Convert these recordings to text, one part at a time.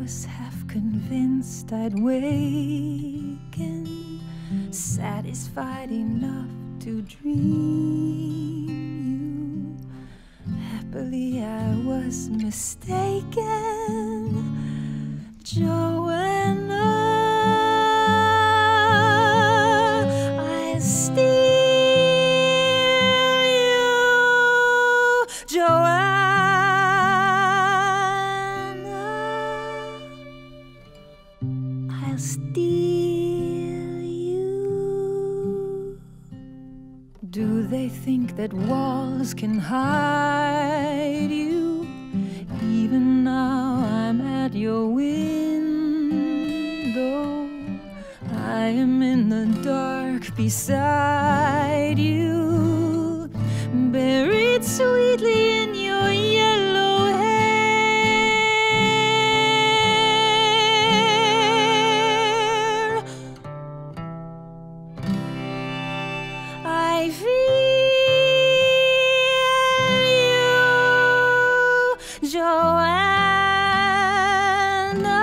was half convinced I'd waken, satisfied enough to dream you. Happily I was mistaken, Johanna. I'll steal you, Johanna. I'll steal you. Do they think that walls can hide you? Even now I'm at your window. I am in the dark beside you, buried sweetly in your yellow hair. I feel you, Johanna,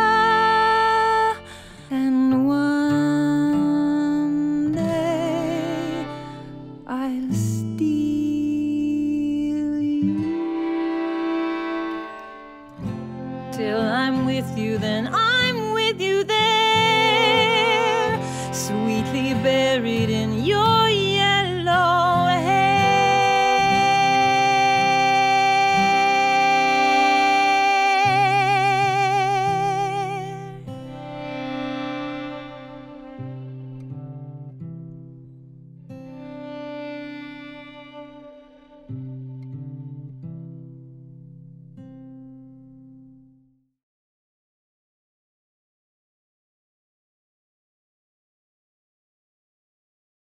and one day I'll steal you. Till I'm with you, then I'm with you there, sweetly buried